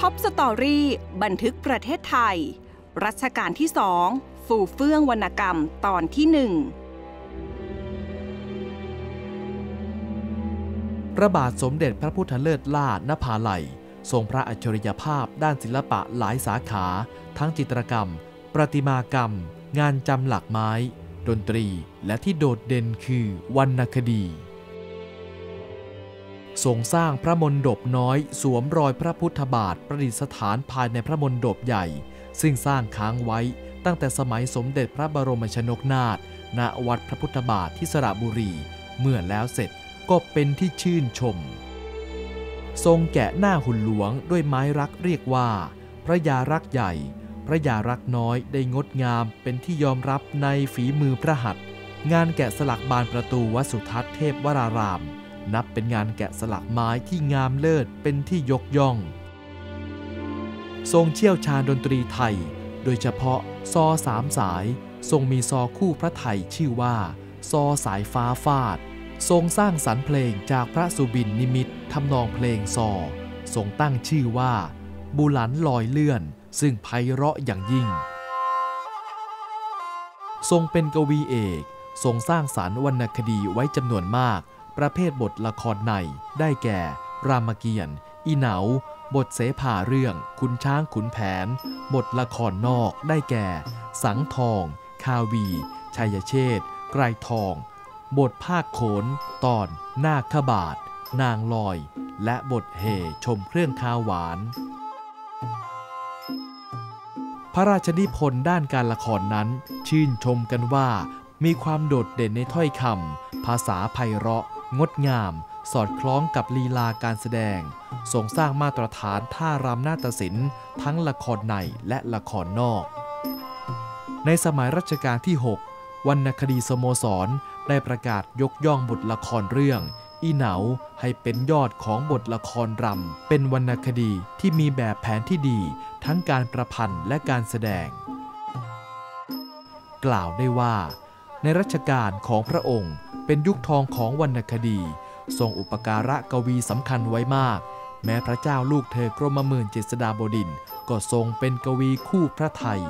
ท็อปสตอรี่บันทึกประเทศไทยรัชกาลที่2ฟู่เฟื่องวรรณกรรมตอนที่พระบาทสมเด็จพระพุทธเลิศล่านภาลัยทรงพระอัจฉริยภาพด้านศิลปะหลายสาขาทั้งจิตรกรรมประติมากรรมงานจำหลักไม้ดนตรีและที่โดดเด่นคือวรรณคดีทรงสร้างพระมณฑปน้อยสวมรอยพระพุทธบาทประดิษฐานภายในพระมณฑปใหญ่ซึ่งสร้างค้างไว้ตั้งแต่สมัยสมเด็จพระบรมชนกนาถณวัดพระพุทธบาทที่สระบุรีเมื่อแล้วเสร็จก็เป็นที่ชื่นชมทรงแกะหน้าหุ่นหลวงด้วยไม้รักเรียกว่าพระยารักษ์ใหญ่พระยารักษ์น้อยได้งดงามเป็นที่ยอมรับในฝีมือพระหัตถ์งานแกะสลักบานประตูวัดสุทัศน์เทพวรารามนับเป็นงานแกะสลักไม้ที่งามเลิศเป็นที่ยกย่องทรงเชี่ยวชาญดนตรีไทยโดยเฉพาะซอสามสายทรงมีซอคู่พระไทยชื่อว่าซอสายฟ้าฟาดทรงสร้างสรรค์เพลงจากพระสุบินนิมิตทำนองเพลงซอทรงตั้งชื่อว่าบุหลันลอยเลื่อนซึ่งไพเราะอย่างยิ่งทรงเป็นกวีเอกทรงสร้างสรรค์วรรณคดีไว้จำนวนมากประเภทบทละครในได้แก่รามเกียรติ์อีเหนาบทเสภาเรื่องขุนช้างขุนแผนบทละครนอกได้แก่สังทองคาวีชัยเชษฐ์ไกรทองบทภาคโขนตอนนาคบาทนางลอยและบทเฮชมเครื่องคาวหวานพระราชนิพนธ์ด้านการละครนั้นชื่นชมกันว่ามีความโดดเด่นในถ้อยคำภาษาไพเราะงดงามสอดคล้องกับลีลาการแสดงทรงสร้างมาตรฐานท่ารำนาฏศิลป์ทั้งละครในและละครนอกในสมัยรัชกาลที่6วรรณคดีสโมสรได้ประกาศยกย่องบทละครเรื่องอีเหนาให้เป็นยอดของบทละครรำเป็นวรรณคดีที่มีแบบแผนที่ดีทั้งการประพันธ์และการแสดงกล่าวได้ว่าในรัชกาลของพระองค์เป็นยุคทองของวรรณคดีทรงอุปการะกวีสำคัญไว้มากแม้พระเจ้าลูกเธอกรมหมื่นเจษฎาบดินทร์ก็ทรงเป็นกวีคู่พระไทย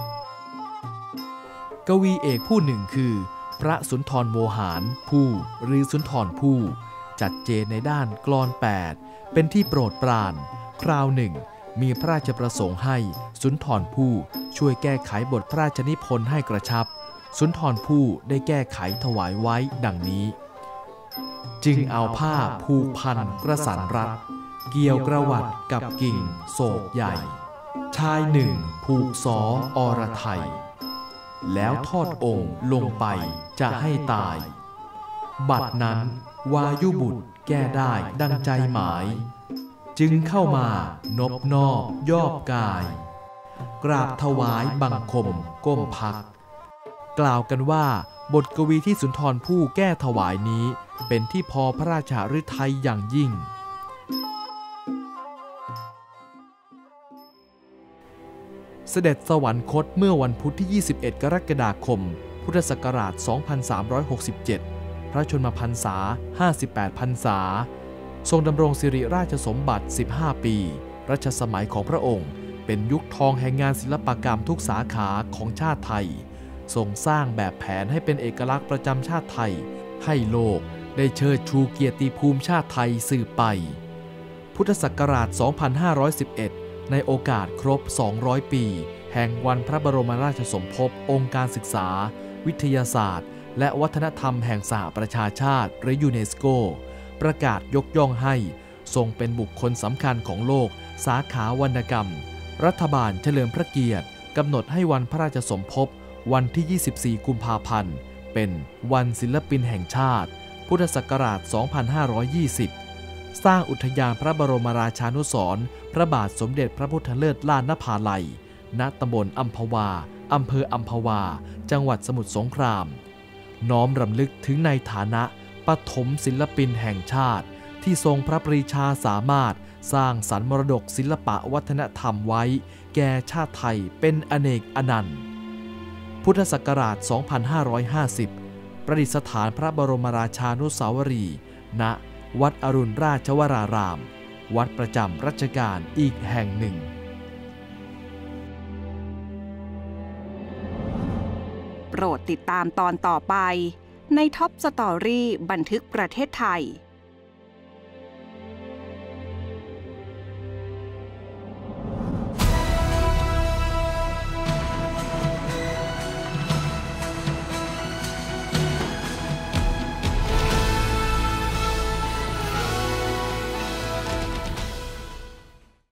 กวีเอกผู้หนึ่งคือพระสุนทรโวหารผู้หรือสุนทรผู้จัดเจนในด้านกลอน8เป็นที่โปรดปรานคราวหนึ่งมีพระราชประสงค์ให้สุนทรผู้ช่วยแก้ไขบทพระราชนิพนธ์ให้กระชับสุนทรผู้ได้แก้ไขถวายไว้ดังนี้จึงเอาผ้าผูกพันกระสันรัดเกี่ยวกระวัดกับกิ่งโศกใหญ่ชายหนึ่งผูกสอรไทยแล้วทอดองค์ลงไปจะให้ตายบัดนั้นวายุบุตรแก้ได้ดังใจหมายจึงเข้ามานบนอบย่อบกายกราบถวายบังคมก้มพักกล่าวกันว่าบทกวีที่สุนทรภู่แก้ถวายนี้เป็นที่พอพระราชฤทัยอย่างยิ่งเสด็จสวรรคตเมื่อวันพุธที่21กรกฎาคมพุทธศักราช2367พระชนมพรรษา58พรรษาทรงดำรงสิริราชสมบัติ15ปีรัชสมัยของพระองค์เป็นยุคทองแห่งงานศิลปกรรมทุกสาขาของชาติไทยทรงสร้างแบบแผนให้เป็นเอกลักษณ์ประจำชาติไทยให้โลกได้เชิดชูเกียรติภูมิชาติไทยสืบไปพุทธศักราช2511ในโอกาสครบ200ปีแห่งวันพระบรมราชสมภพองค์การศึกษาวิทยาศาสตร์และวัฒนธรรมแห่งสหประชาชาติหรือยูเนสโกประกาศยกย่องให้ทรงเป็นบุคคลสำคัญของโลกสาขาวรรณกรรมรัฐบาลเฉลิมพระเกียรติกำหนดให้วันพระราชสมภพวันที่24กุมภาพันธ์เป็นวันศิลปินแห่งชาติพุทธศักราช2520สร้างอุทยานพระบรมราชานุสรณ์พระบาทสมเด็จพระพุทธเลิศล่านภาลัยณตำบลอัมพวาอำเภออัมพวาจังหวัดสมุทรสงครามน้อมรำลึกถึงในฐานะปฐมศิลปินแห่งชาติที่ทรงพระปรีชาสามารถสร้างสรรค์มรดกศิลปะวัฒนธรรมไว้แก่ชาติไทยเป็นอเนกอนันต์พุทธศักราช2550ประดิษฐานพระบรมราชานุสาวรีย์ณวัดอรุณราชวรารามวัดประจำรัชกาลอีกแห่งหนึ่งโปรดติดตามตอนต่อไปในท็อปสตอรี่บันทึกประเทศไทย